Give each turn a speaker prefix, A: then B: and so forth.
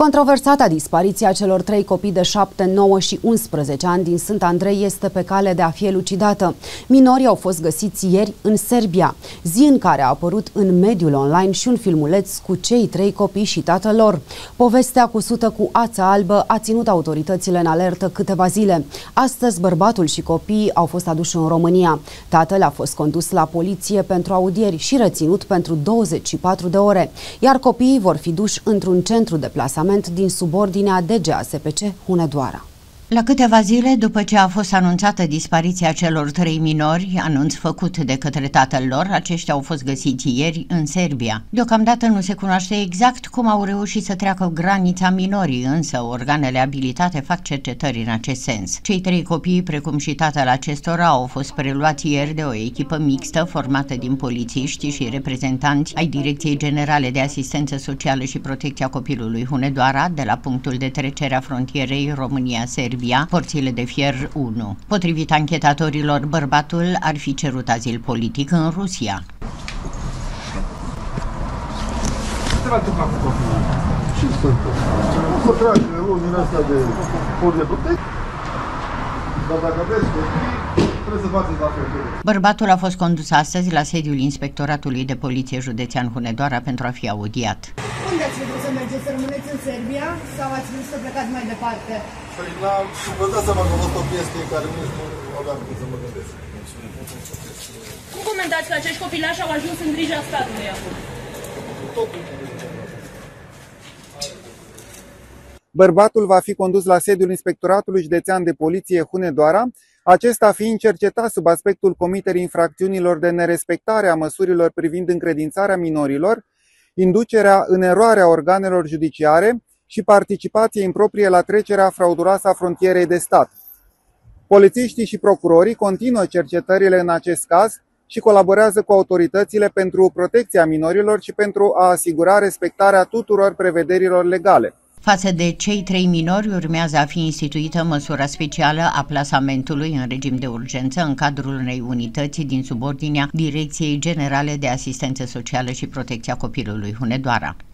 A: Controversata dispariția celor 3 copii de 7, 9 și 11 ani din Sfânt Andrei este pe cale de a fi elucidată. Minorii au fost găsiți ieri în Serbia, zi în care a apărut în mediul online și un filmuleț cu cei 3 copii și tatăl lor. Povestea cusută cu ață albă a ținut autoritățile în alertă câteva zile. Astăzi, bărbatul și copiii au fost aduși în România. Tatăl a fost condus la poliție pentru audieri și reținut pentru 24 de ore, iar copiii vor fi duși într-un centru de plasament din subordinea DGASPC Hunedoara.
B: La câteva zile după ce a fost anunțată dispariția celor 3 minori, anunț făcut de către tatăl lor, aceștia au fost găsiți ieri în Serbia. Deocamdată nu se cunoaște exact cum au reușit să treacă granița minorii, însă organele abilitate fac cercetări în acest sens. Cei 3 copii, precum și tatăl acestora, au fost preluați ieri de o echipă mixtă formată din polițiști și reprezentanți ai Direcției Generale de Asistență Socială și Protecția Copilului Hunedoara, de la punctul de trecere a frontierei România-Serbia, porțile de fier 1. Potrivit anchetatorilor, bărbatul ar fi cerut azil politic în Rusia. Bărbatul a fost condus astăzi la sediul Inspectoratului de Poliție Județean Hunedoara pentru a fi audiat.
C: Unde ați vrut să mergeți? Să rămâneți în Serbia sau ați vrut să plecați mai departe?
D: Vă dați seama că a fost o chestie care nici nu aveam cum să mă gândesc.
E: Cum comentați că acești copilași au ajuns în grija statului acum?
F: Bărbatul va fi condus la sediul Inspectoratului Județean de Poliție Hunedoara, acesta fiind cercetat sub aspectul comiterii infracțiunilor de nerespectare a măsurilor privind încredințarea minorilor, inducerea în eroare a organelor judiciare și participație improprie la trecerea frauduloasă a frontierei de stat. Polițiștii și procurorii continuă cercetările în acest caz și colaborează cu autoritățile pentru protecția minorilor și pentru a asigura respectarea tuturor prevederilor legale.
B: Față de cei 3 minori urmează a fi instituită măsura specială a plasamentului în regim de urgență în cadrul unei unități din subordinea Direcției Generale de Asistență Socială și Protecția Copilului Hunedoara.